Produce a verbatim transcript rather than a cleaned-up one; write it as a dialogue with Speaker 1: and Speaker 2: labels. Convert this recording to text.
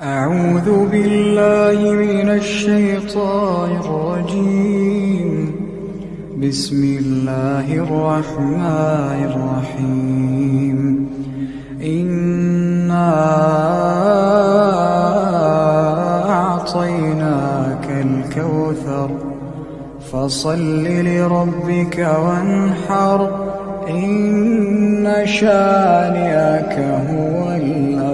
Speaker 1: أعوذ بالله من الشيطان الرجيم. بسم الله الرحمن الرحيم. إنا أعطيناك الكوثر فصل لربك وانحر إن شانئك هو الأبتر.